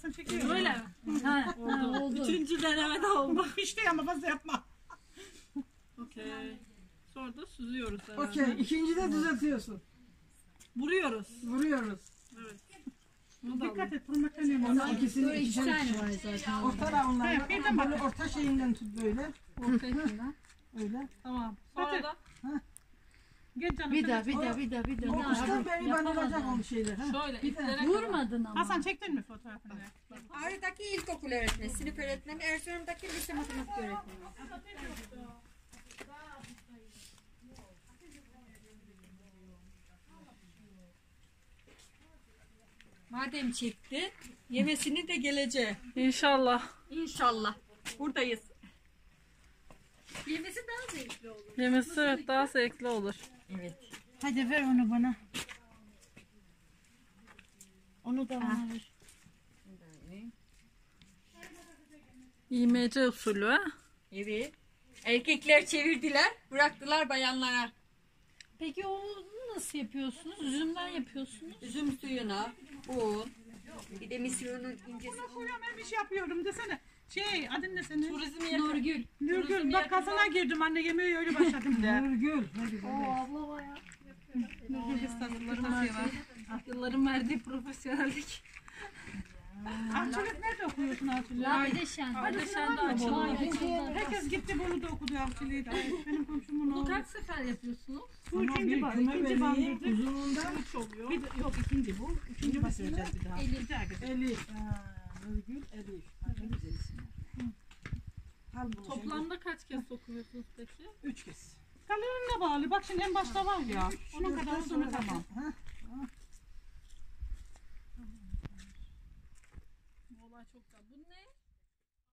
Hasan çekiyor. Öyle mi? Ha, oldu. Üçüncü denemede oldu. Hiç değil ama fazla yapma. Okey. Sonra da süzüyoruz herhalde. Okey. İkincide düzeltiyorsun. Vuruyoruz. Vuruyoruz. Evet. Dikkat et vurmak önemli. Onlar ikisini Sonra iki ikişer tane var zaten. ortada onlar. Evet, bir de Böyle orta şeyinden tut böyle. Ortasından. Öyle. Tamam. Sonra da Gel canım. Bir daha. O uçtan beri banılacak onun şeyler. Ha? şöyle Bir de iplere kadar. Vurmadın ama. Hasan çektin mi fotoğrafını? Ağrı'daki ilkokul öğretmeni, sınıf öğretmeni, Erzurum'daki lise matematik öğretmeni. Madem çekti, yemesini de geleceği. İnşallah. İnşallah. Buradayız. Yemesi daha zevkli olur. Yemesi evet daha zevkli olur. Evet. Hadi ver onu bana. Onu da bana ver. İğmece usulü ha. Evet. Erkekler çevirdiler, bıraktılar bayanlara. Peki onu nasıl yapıyorsunuz? Üzümden yapıyorsunuz. Üzüm suyuna, un, bir de misyonun incesi. Koyuyorum ben bir şey yapıyorum desene. Adın ne senin? Turizmi Nurgül. Nurgül. Bak kazana girdim anne yemeğe öyle başladım de. Nurgül. Hadi bakalım. Abla bayağı. Yılların verdiği profesyonellik. Ahçılık nerede okuyorsun ahçılığı? Ardeşen. Ardeşen de açıldı. Herkes gitti bunu da okudu ahçılığı da. Benim komşum bunu Bunu oldu. kaç sefer yapıyorsunuz? Bu Ama ikinci bir var. küme İkinci vereyim bandırdı. uzunluğundan Üç oluyor. Bir de, yok ikinci bu. Üçüncü basacağız bir daha. Bir daha gidelim. Elif. Nurgül Elif. Ha, ne güzel isim. Al bunu. Toplamda kaç kez sokuyorsunuz peki? 3 kez. Kalorine bağlı. Bak şimdi en başta var ya. Onun kadar sonra tamam. Ha? Bu olay çok da. Bu ne?